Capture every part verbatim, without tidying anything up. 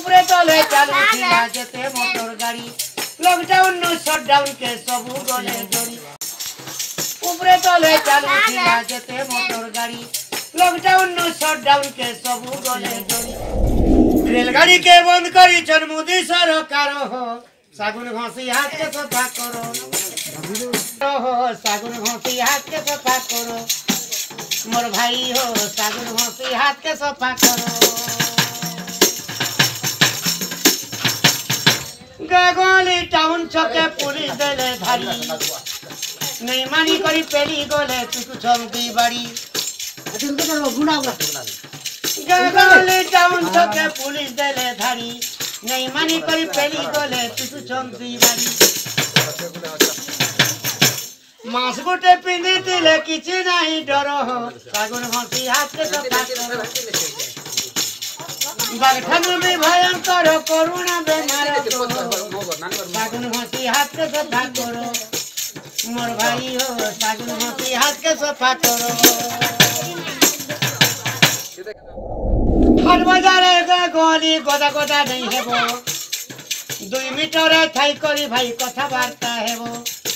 উপরে তলে চালু ছিলা যেতে মোটর গাড়ি লকডাউন নো শটডাউন के सबू गले डोरी উপরে তলে চালু ছিলা যেতে মোটর গাড়ি लॉकडाउन नो शटडाउन के सबू गले डोरी रेलगाड़ी के बंद करी छन मोदी सरकार हो सागुन घसी हाथ के सफा करो हो सागुन घसी हाथ के सफा करो मोर भाई हो सागुन घसी हाथ के सफा करो गगोली टाउन छके पुलिस देले धारी नहीं मानी करी पेली गोले तू छमकी बाड़ी गगोली टाउन छके पुलिस देले धारी नहीं मानी करी पेली गोले तू छमकी बाड़ी मास गोटे पिंदी दिले किछि नहीं डर हो सागुन घसी हाथ के सफा करो बागठन में भयंकर कोरोना बेमार सागुन घसी हाथ के सफा करो मोर भाई हो सागुन घसी हाथ के सफा करो हर बाजारे गली गोदा गोदा नहीं हेबो दुई मीटर थाई करी भाई कथा वार्ता हेबो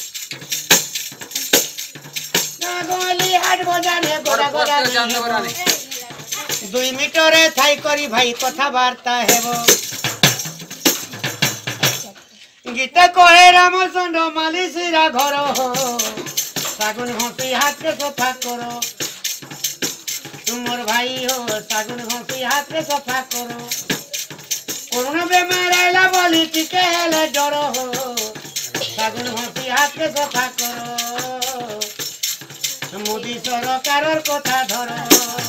गली हाट बाजारे गोदा गोदा नहीं हेबो दुई मीटर थाई करी भाई कथा वार्ता हेबो गीता कहे रामचंद्र मालिशीरा घर हो सागुन घसी हाथ के सफा करो तुमर भाई हो सागुन घसी हाथ के सफा करो कोरोना बेमार आइला बोली टिके हेले डर हो सागुन घसी हाथ के सफा करो मोदी सरकार कथा धरो।